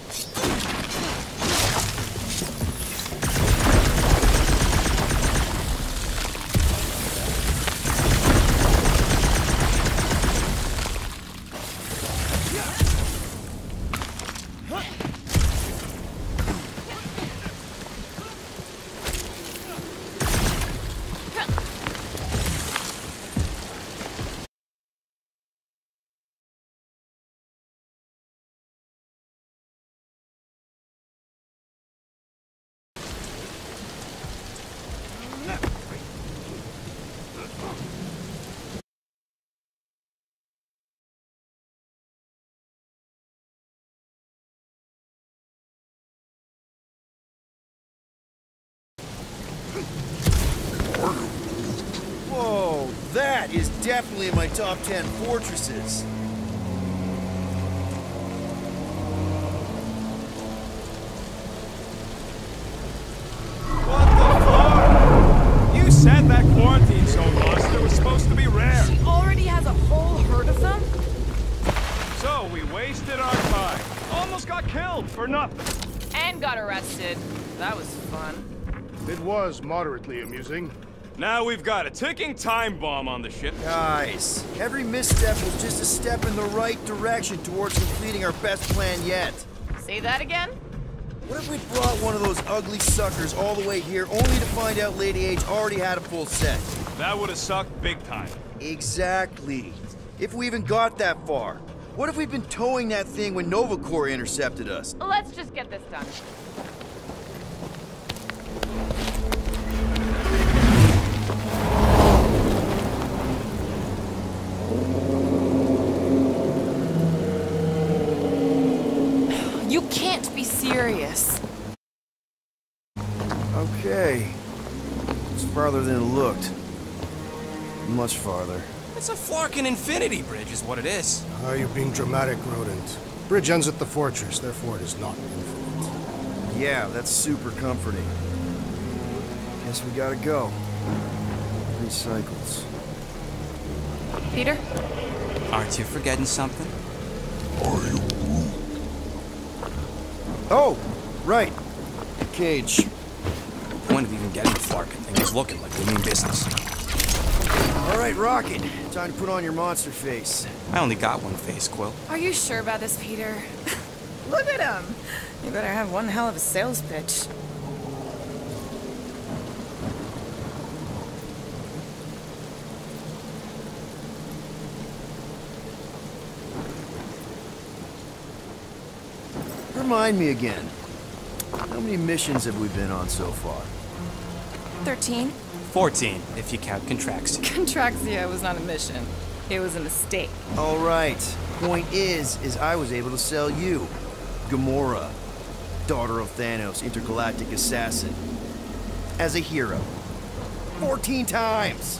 Whoa, that is definitely in my top 10 fortresses. What the fuck? You said that quarantine zone monster was supposed to be rare. She already has a whole herd of them? So we wasted our time. Almost got killed for nothing. And got arrested. That was fun. It was moderately amusing. Now we've got a ticking time bomb on the ship. Guys, every misstep was just a step in the right direction towards completing our best plan yet. Say that again? What if we brought one of those ugly suckers all the way here only to find out Lady H already had a full set? That would have sucked big time. Exactly. If we even got that far. What if we'd been towing that thing when Nova Corps intercepted us? Let's just get this done. You can't be serious. Okay. It's farther than it looked. Much farther. It's a Flarkin Infinity Bridge is what it is. Are you being dramatic, Rodent? Bridge ends at the fortress, therefore it is not infinite. Yeah, that's super comforting. Guess we gotta go. 3 cycles. Peter? Aren't you forgetting something? Oh, right. Cage. The point of even getting the Flarkin thing is looking like we mean business. All right, Rocket. Time to put on your monster face. I only got one face, Quill. Are you sure about this, Peter? Look at him. You better have one hell of a sales pitch. Remind me again. How many missions have we been on so far? 13? 14, if you count Contraxia. Contraxia was not a mission. It was a mistake. All right. Point is I was able to sell you, Gamora, daughter of Thanos, intergalactic assassin, as a hero. 14 times!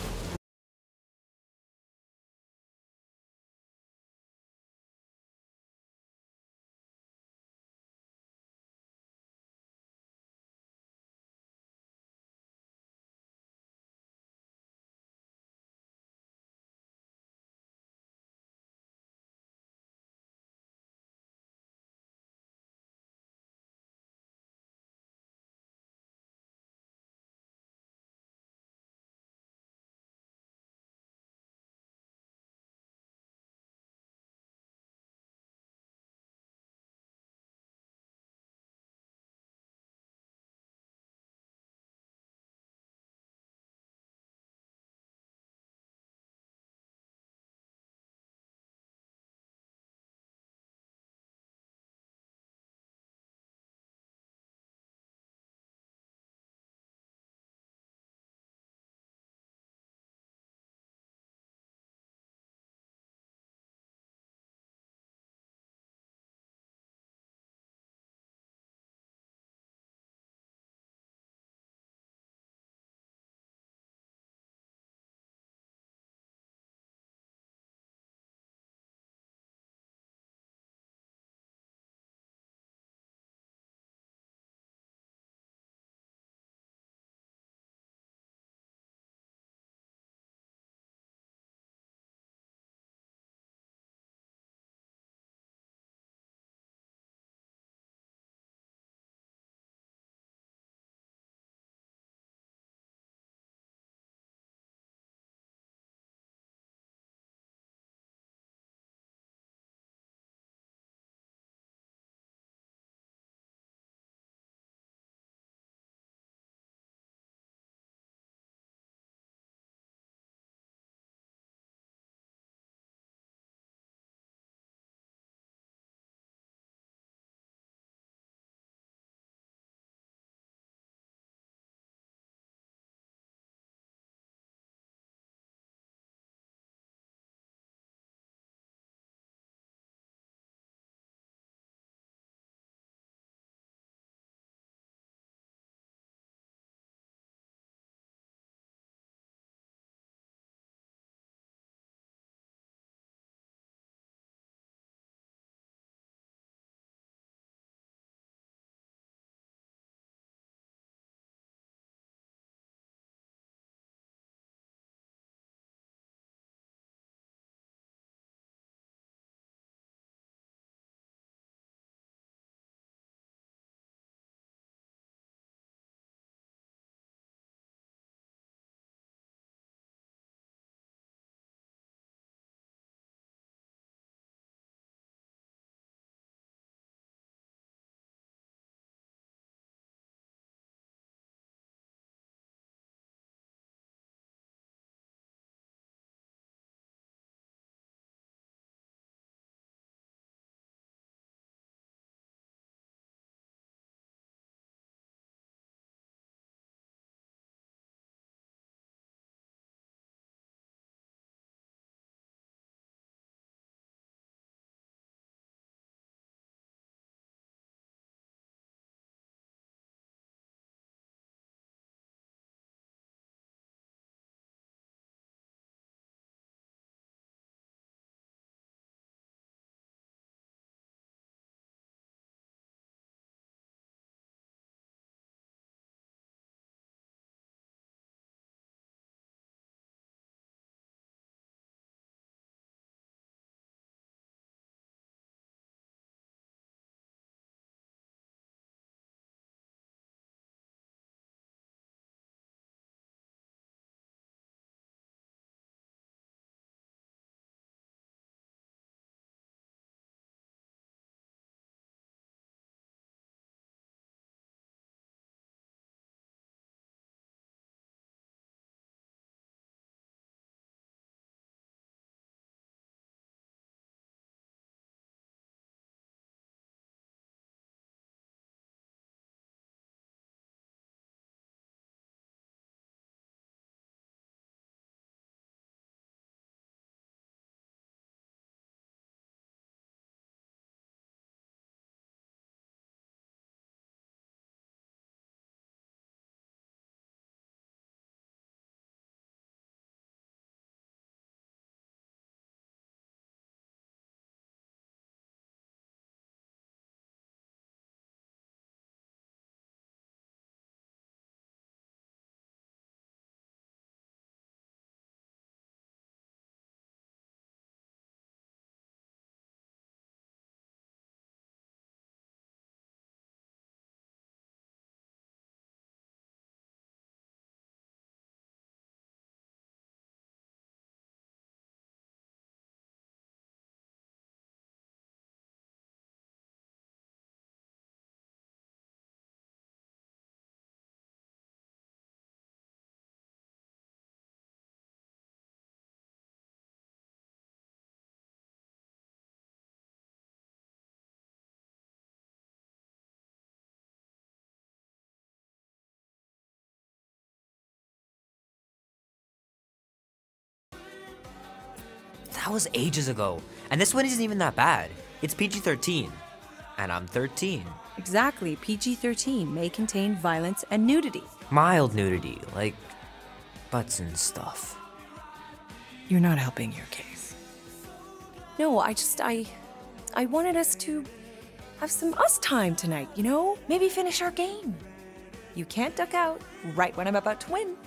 That was ages ago. And this one isn't even that bad. It's PG-13. And I'm 13. Exactly. PG-13 may contain violence and nudity. Mild nudity, like butts and stuff. You're not helping your case. No, I wanted us to have some us time tonight, you know? Maybe finish our game. You can't duck out right when I'm about to win.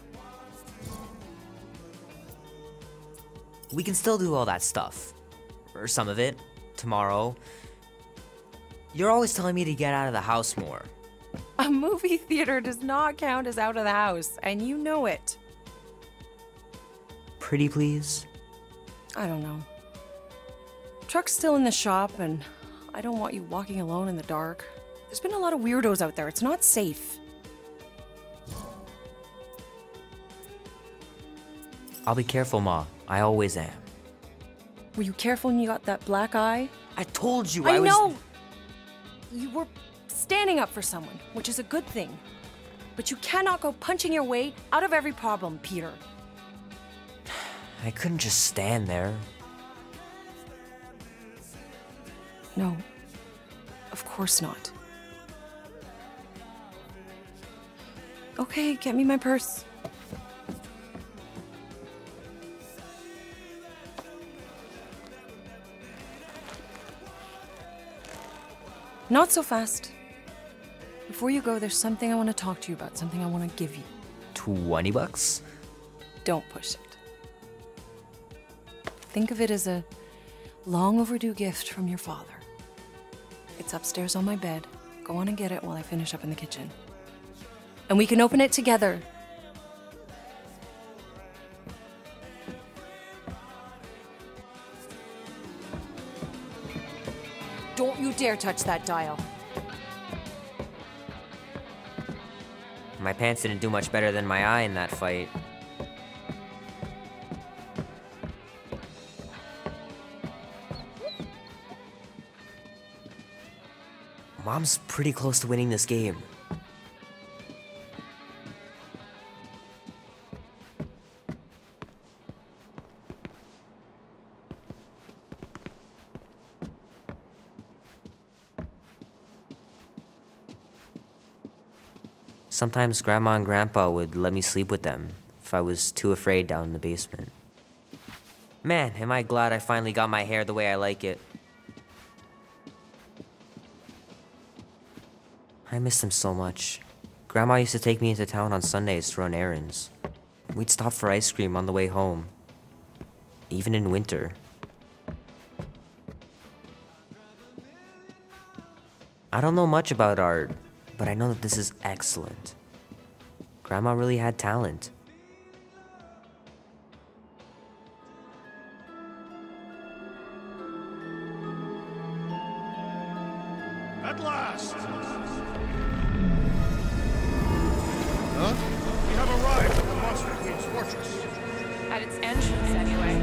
We can still do all that stuff. Or some of it. Tomorrow. You're always telling me to get out of the house more. A movie theater does not count as out of the house, and you know it. Pretty please? I don't know. Truck's still in the shop, and I don't want you walking alone in the dark. There's been a lot of weirdos out there. It's not safe. I'll be careful, Ma. I always am. Were you careful when you got that black eye? I told you I was... know! You were standing up for someone, which is a good thing. But you cannot go punching your way out of every problem, Peter. I couldn't just stand there. No. Of course not. Okay, get me my purse. Not so fast. Before you go, there's something I want to talk to you about, something I want to give you. $20? Don't push it. Think of it as a long overdue gift from your father. It's upstairs on my bed. Go on and get it while I finish up in the kitchen. And we can open it together. Don't you dare touch that dial. My pants didn't do much better than my eye in that fight. Mom's pretty close to winning this game. Sometimes Grandma and Grandpa would let me sleep with them if I was too afraid down in the basement. Man, am I glad I finally got my hair the way I like it. I miss them so much. Grandma used to take me into town on Sundays to run errands. We'd stop for ice cream on the way home. Even in winter. I don't know much about art, but I know that this is excellent. Grandma really had talent. At last! Huh? We have arrived at the Monster Queen's fortress. At its entrance, anyway.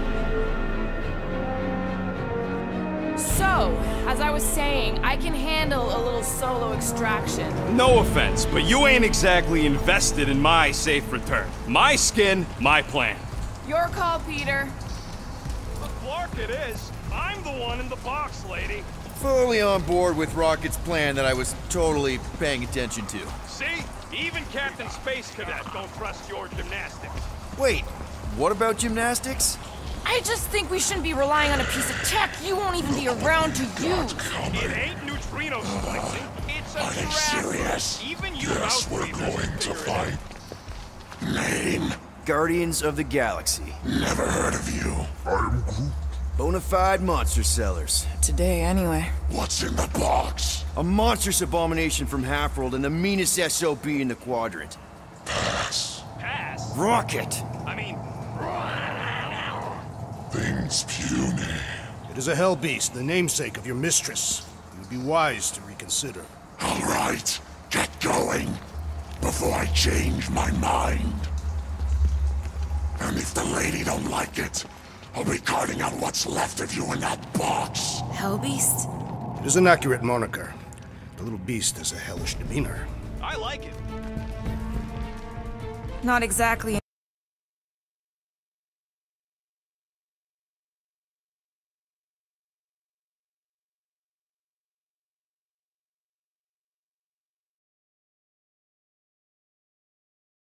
So, as I was saying, I can handle a little solo extraction. No offense, but you ain't exactly invested in my safe return. My skin, my plan. Your call, Peter. But Clark it is. I'm the one in the box, lady. Fully on board with Rocket's plan that I was totally paying attention to. See? Even Captain Space Cadet don't trust your gymnastics. Wait, what about gymnastics? I just think we shouldn't be relying on a piece of tech you won't even be around to use. It ain't neutrino splicing. It's a Are you serious? Even you Yes, we're going to fight. Name? Guardians of the Galaxy. Never heard of you. I'm Groot. Bonafide monster sellers. Today, anyway. What's in the box? A monstrous abomination from Halfworld and the meanest SOB in the quadrant. Pass. Pass? Rocket! I mean... Things puny. It is a hell beast, the namesake of your mistress. It would be wise to reconsider. All right, get going. Before I change my mind. And if the lady don't like it, I'll be carting out what's left of you in that box. Hellbeast? It is an accurate moniker. The little beast has a hellish demeanor. I like it. Not exactly